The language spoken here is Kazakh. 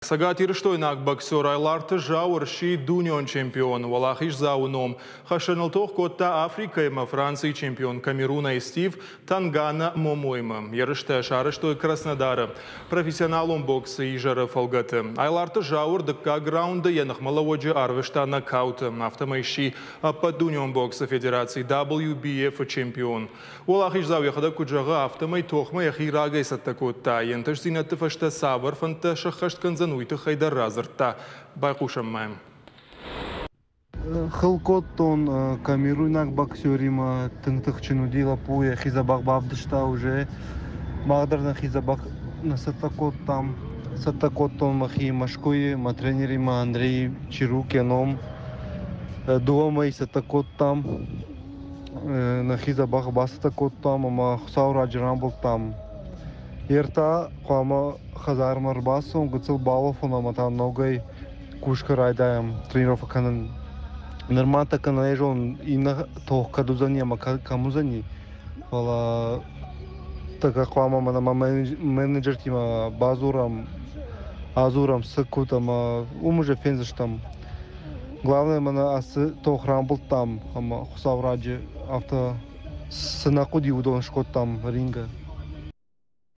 Сагатир штойнак боксер Айларты жауырши дунион чемпион, Валахиш зауном. Хашанылтоқ котта Африка ема Франции чемпион Камеруна и Стив Тангана Момойма. Ярышта шарыштой Краснодара. Профессионалом бокса и жары фалгаты. Айларты жауыр дыкка граунда янық малаводжи арвышта нокауты. Автомайши по дунион бокса федерации WBF чемпион. Валахиш зау яхада куджага автомай тоқма яхирага исатта котта. Янтыш зинатты фашта сабыр фанта шахашт канзан уйты хайдар разырта байқушам майм. Хылкоттон Камеруйнак боксерима тыңтық чинудила пуя хизабақ бавдышта уже мағдарна хизабақ на саттакоттон махи машкуи ма тренерима Андрей Чирукеном дуама и саттакоттам на хизабақ басаттакоттам ама хусаура джирамболтам. Ерта қоама хазар марбасом гыцыл балов онаматан ногой кушка райдаем тренировка канан нормата канаежон и на тох кадузани ама камузани вала така қоама мана менеджер тима базурам азурам сыкут ама умуже фензыштам главное мана асы тох рамболтам ама хусавраджи авто сынақуди удон шкоттам ринга.